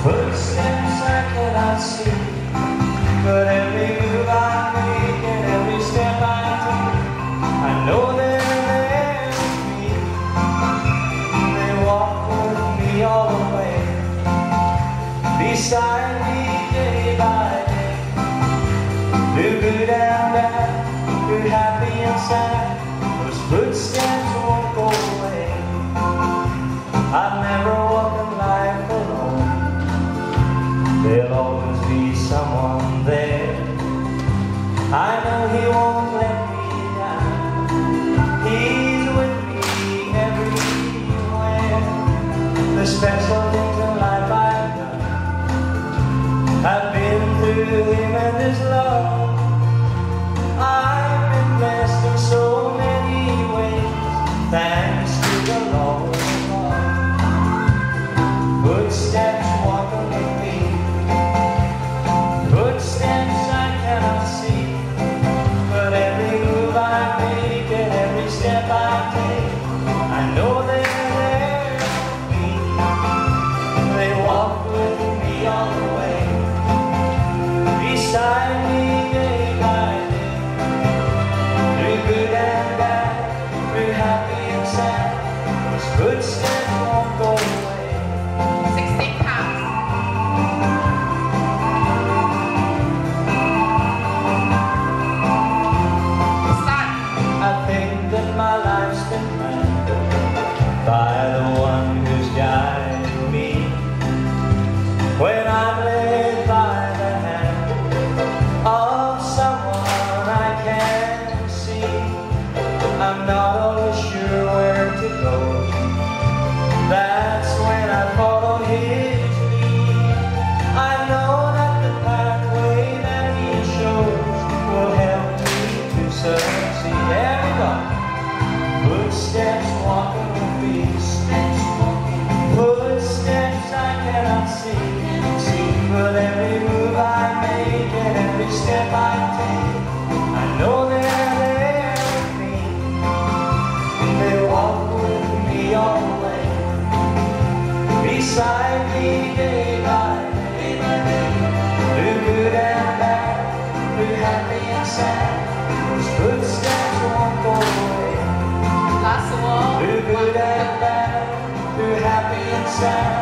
Footsteps I cannot see, but every move I make and every step I take, I know they're there with me. They walk with me all the way, beside me day by day. Through good and bad, through happy and sad, those footsteps won't go away. I've never walked in life alone. There'll always be someone there. I know He won't let me down. He's with me everywhere. The special things in life I've done, I've been through Him and His love. I've been blessed in so many ways, thanks to the Lord above. Footsteps walking with me, footsteps I cannot see, but every move I make and every step I take, I know they're there with me. They walk with me all the way, beside me day by day. Through good and bad, through happy and sad, those footsteps won't go away. 16 pounds. Start. I think that my life's been planned by the one who's guiding me. When I'm led by the hand of someone I can't see, I'm not always sure where to go. That's when I follow His lead. I know that the pathway that He shows will help me to succeed. Everybody, footsteps walking with me, footsteps I cannot see, but every move I make and every step I take, I know they're there with me. They walk with me all the way, beside me day by day. Through good and bad, through happy and sad, those footsteps won't go away. Last one. Through good and bad, through happy and sad,